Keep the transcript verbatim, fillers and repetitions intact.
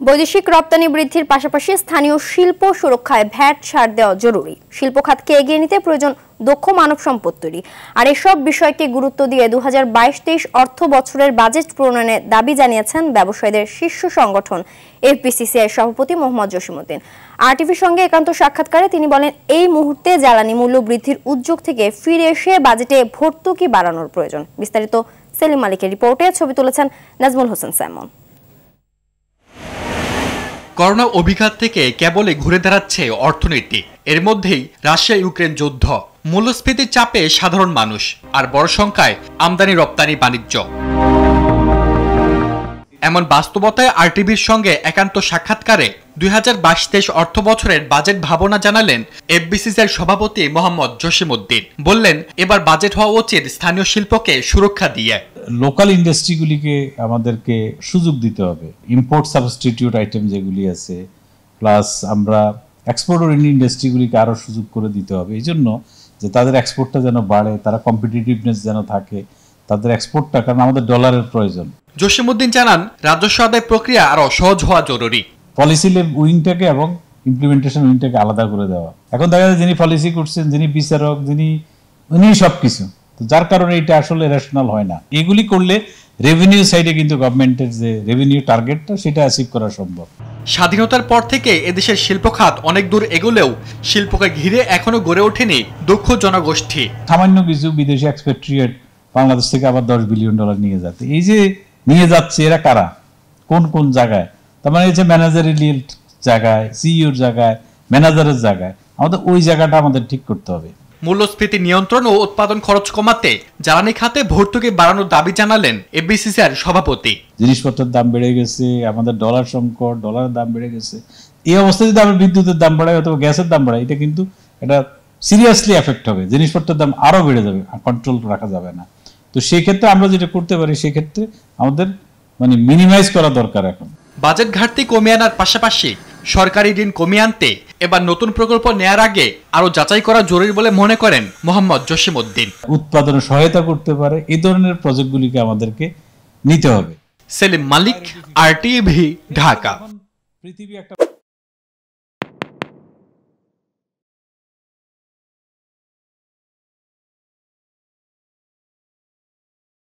বৈদেশিক রপ্তানি বৃদ্ধির পাশাপাশি স্থানীয় শিল্প সুরক্ষায় ভ্যাট ছাড় দেওয়া জরুরি। শিল্প খাতকে এগিয়ে নিতে প্রয়োজন দক্ষ মানব সম্পদ তৈরি। আর এসব বিষয়কে গুরুত্ব দিয়ে দু হাজার বাইশ তেইশ অর্থ বছরের বাজেট প্রণয়নের দাবি জানিয়েছেন ব্যবসায়ীদের শীর্ষ সংগঠন এফবিসিসিআই সভাপতি মোহাম্মদ জসিমউদ্দিন। আরটিভির সঙ্গে একান্ত সাক্ষাৎকারে তিনি বলেন, এই মুহূর্তে জ্বালানি মূল্য বৃদ্ধির উদ্যোগ থেকে ফিরে এসে বাজেটে ভর্তুকি বাড়ানোর প্রয়োজন। বিস্তারিত সেলিম মালিকের রিপোর্টে, ছবি তুলেছেন নাজমুল হোসেন সাইমন। করোনা অভিঘাত থেকে কেবলই ঘুরে দাঁড়াচ্ছে অর্থনীতি। এর মধ্যেই রাশিয়া ইউক্রেন যুদ্ধ, মূল্যস্ফীতির চাপে সাধারণ মানুষ, আর বড় সংখ্যায় আমদানি রপ্তানি বাণিজ্য। এমন বাস্তবতায় আরটিভির সঙ্গে একান্ত সাক্ষাৎকারে দুই হাজার বাইশ তেইশ অর্থ বছরের বাজেট ভাবনা জানালেন এফবিসিসিআই সভাপতি মোহাম্মদ জসিমউদ্দিন। বললেন, এবার বাজেট হওয়া উচিত স্থানীয় শিল্পকে সুরক্ষা দিয়ে। লোকাল ইন্ডাস্ট্রিগুলিকে আমাদেরকে সুযোগ দিতে হবে। ইম্পোর্ট সাবস্টিটিউট আইটেম যেগুলি আছে, প্লাস আমরা এক্সপোর্ট ওরিয়েন্টেড ইন্ডাস্ট্রিগুলিকে আরও সুযোগ করে দিতে হবে, এই জন্য যে তাদের এক্সপোর্টটা যেন বাড়ে, তারা কম্পিটিটিভনেস যেন থাকে, তাদের এক্সপোর্টটা, কারণ আমাদের ডলারের প্রয়োজন। জসিমউদ্দিন জানান, রাজস্ব আদায় প্রক্রিয়া আরও সহজ হওয়া জরুরি। পলিসি উইংটাকে এবং ইমপ্লিমেন্টেশন উইংটাকে আলাদা করে দেওয়া। এখন দেখা যায় যিনি পলিসি করছেন, যিনি বিচারক, যিনি উনি সব কিছু, যার কারণে এটা আসলে রেশনাল হয় না। এগুলি করলে রেভিনিউ সাইডে কিন্তু গভর্নমেন্টের যে রেভিনিউ টার্গেটটা, সেটা অ্যাচিভ করা সম্ভব। স্বাধীনতার পর থেকে এদেশের শিল্প খাত অনেক দূর এগোলেও শিল্পকে ঘিরে এখনো গড়ে ওঠেনি দক্ষ জনগোষ্ঠী। সামান্য কিছু বিদেশি এক্সপেট্রিয়েট বাংলাদেশ থেকে আবার দশ বিলিয়ন ডলার নিয়ে যাচ্ছে। এই যে নিয়ে যাচ্ছে, এরা কারা, কোন কোন জায়গায়? তার মানে হচ্ছে ম্যানেজারিয়াল জায়গায়, সিইওর জায়গায়, ম্যানেজারের জায়গায়। আমাদের ওই জায়গাটা আমাদের ঠিক করতে হবে। মূল্যস্ফীতি নিয়ন্ত্রণ ও উৎপাদন খরচ কমাতে জ্বালানি খাতে ভর্তুকি বাড়ানোর দাবি জানালেন এফবিসিসিআইর সভাপতি। জিনিসপত্রের দাম বেড়ে গেছে, আমাদের ডলার সংকট, ডলারের দাম বেড়ে গেছে। এই অবস্থায় যদি আমরা বিদ্যুতের দাম বাড়াই অথবা গ্যাসের দাম বাড়াই, এটা কিন্তু এটা সিরিয়াসলি এফেক্ট হবে। জিনিসপত্রের দাম আরও বেড়ে যাবে, কন্ট্রোল রাখা যাবে না। তো সেই ক্ষেত্রে আমরা যেটা করতে পারি, সেই ক্ষেত্রে আমাদের মানে মিনিমাইজ করা দরকার। এখন বাজেট ঘাটতি কমিয়ে আনার পাশাপাশি সরকারি ঋণ কমিয়ে আনতে এবার নতুন প্রকল্প নেয়ার আগে আরো যাচাই করা জরুরি বলে মনে করেন মোহাম্মদ জসিমউদ্দিন। উৎপাদনে সহায়তা করতে পারে এই ধরনের প্রজেক্টগুলিকে আমাদেরকে নিতে হবে। সেলিম মালিক, আরটিভি, ঢাকা। পৃথিবী একটা